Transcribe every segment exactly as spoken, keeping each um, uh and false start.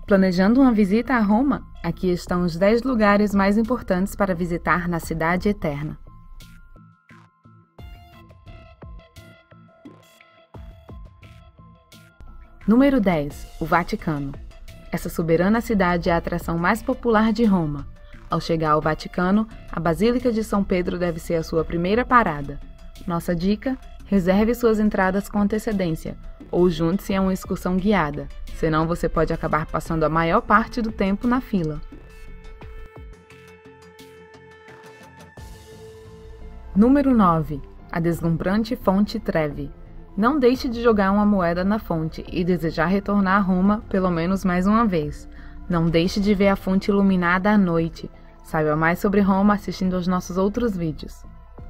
Planejando uma visita a Roma? Aqui estão os dez lugares mais importantes para visitar na Cidade Eterna. Número dez. O Vaticano. Essa soberana cidade é a atração mais popular de Roma. Ao chegar ao Vaticano, a Basílica de São Pedro deve ser a sua primeira parada. Nossa dica: reserve suas entradas com antecedência ou junte-se a uma excursão guiada, senão você pode acabar passando a maior parte do tempo na fila. Número nove. A deslumbrante Fonte Trevi. Não deixe de jogar uma moeda na fonte e desejar retornar a Roma pelo menos mais uma vez. Não deixe de ver a fonte iluminada à noite. Saiba mais sobre Roma assistindo aos nossos outros vídeos.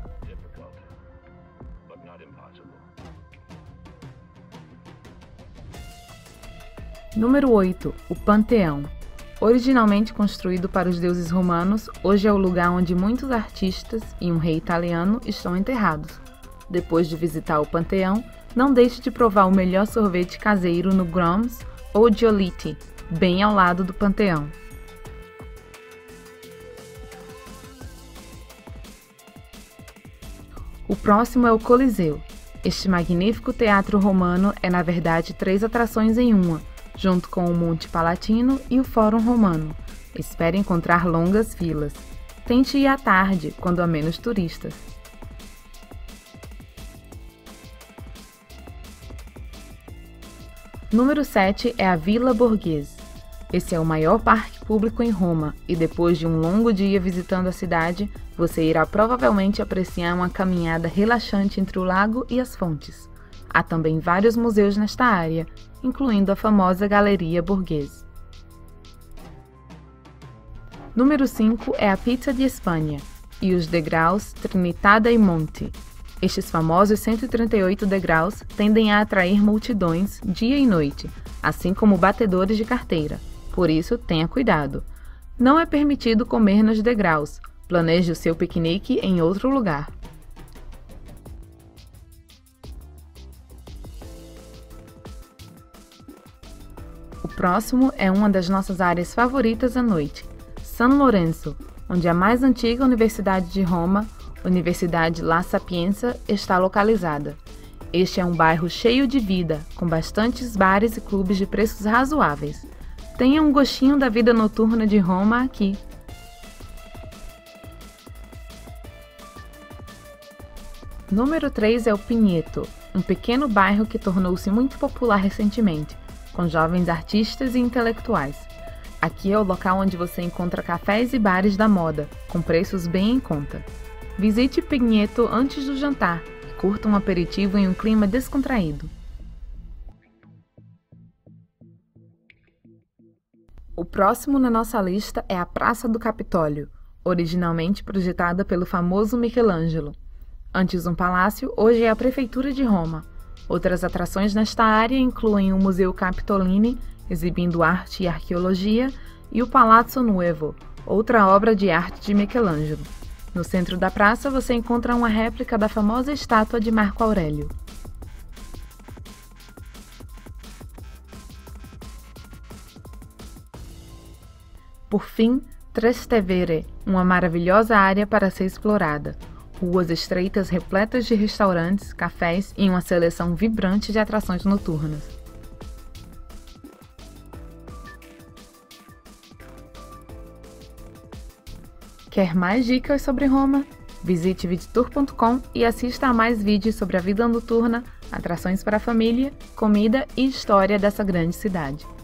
Número oito. O Panteão. Originalmente construído para os deuses romanos, hoje é o lugar onde muitos artistas e um rei italiano estão enterrados. Depois de visitar o Panteão, não deixe de provar o melhor sorvete caseiro no Grams ou Giolitti, bem ao lado do Panteão. O próximo é o Coliseu. Este magnífico teatro romano é, na verdade, três atrações em uma, junto com o Monte Palatino e o Fórum Romano. Espere encontrar longas filas. Tente ir à tarde, quando há menos turistas. Número sete é a Villa Borghese. Esse é o maior parque público em Roma e depois de um longo dia visitando a cidade, você irá provavelmente apreciar uma caminhada relaxante entre o lago e as fontes. Há também vários museus nesta área, incluindo a famosa Galeria Borghese. Número cinco é a Pizza de Espanha e os degraus Trinità dei Monti. Estes famosos cento e trinta e oito degraus tendem a atrair multidões dia e noite, assim como batedores de carteira. Por isso, tenha cuidado. Não é permitido comer nos degraus. Planeje o seu piquenique em outro lugar. O próximo é uma das nossas áreas favoritas à noite, San Lorenzo, onde a mais antiga universidade de Roma, Universidade La Sapienza, está localizada. Este é um bairro cheio de vida, com bastantes bares e clubes de preços razoáveis. Tenha um gostinho da vida noturna de Roma aqui. Número três é o Pinheto, um pequeno bairro que tornou-se muito popular recentemente, com jovens artistas e intelectuais. Aqui é o local onde você encontra cafés e bares da moda, com preços bem em conta. Visite Pinheto antes do jantar e curta um aperitivo em um clima descontraído. O próximo na nossa lista é a Praça do Capitólio, originalmente projetada pelo famoso Michelangelo. Antes um palácio, hoje é a Prefeitura de Roma. Outras atrações nesta área incluem o Museu Capitolini, exibindo arte e arqueologia, e o Palazzo Nuovo, outra obra de arte de Michelangelo. No centro da praça você encontra uma réplica da famosa estátua de Marco Aurélio. Por fim, Trastevere, uma maravilhosa área para ser explorada. Ruas estreitas repletas de restaurantes, cafés e uma seleção vibrante de atrações noturnas. Quer mais dicas sobre Roma? Visite vidtour ponto com e assista a mais vídeos sobre a vida noturna, atrações para a família, comida e história dessa grande cidade.